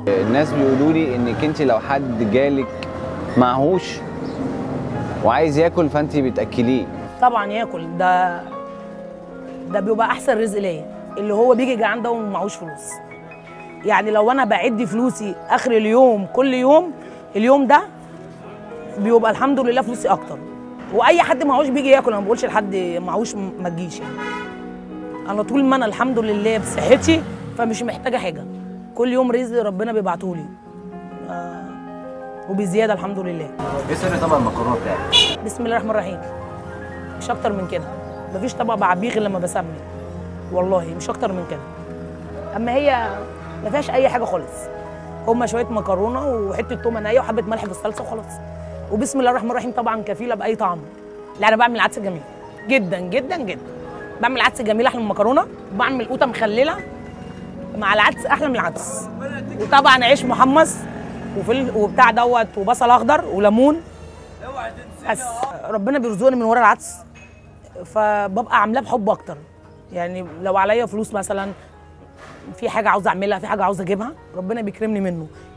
الناس بيقولوا لي انك انت لو حد جالك معهوش وعايز ياكل فانت بتاكليه. طبعا ياكل، ده بيبقى احسن رزق ليا، اللي هو بيجي جعان ده ومعهوش فلوس. يعني لو انا بعد فلوسي اخر اليوم كل يوم، اليوم ده بيبقى الحمد لله فلوسي اكتر. واي حد معهوش بيجي ياكل، انا ما بقولش لحد معهوش ما تجيش. يعني انا طول ما انا الحمد لله بصحتي فمش محتاجه حاجه، كل يوم رزق ربنا بيبعته لي وبزياده الحمد لله. ايه سر طبق المكرونه بتاعك؟ بسم الله الرحمن الرحيم، مش اكتر من كده. مفيش طبق بعبيه غير لما بسمي، والله مش اكتر من كده. اما هي ما فيهاش اي حاجه خالص، هما شويه مكرونه وحته تومه نيه وحبه ملح بالصلصه وخلاص. وبسم الله الرحمن الرحيم طبعا كفيله باي طعم. لا انا بعمل عدس جميل جدا جدا جدا، بعمل عدس جميل احلى من المكرونه، وبعمل قوطه مخلله مع العدس احلى من العدس، وطبعا عيش محمص وبتاع دوت وبصل اخضر وليمون. بس ربنا بيرزقني من ورا العدس، فببقى عاملاه بحب اكتر. يعني لو عليا فلوس مثلا، في حاجه عاوزه اعملها، في حاجه عاوزه اجيبها، ربنا بيكرمني منه.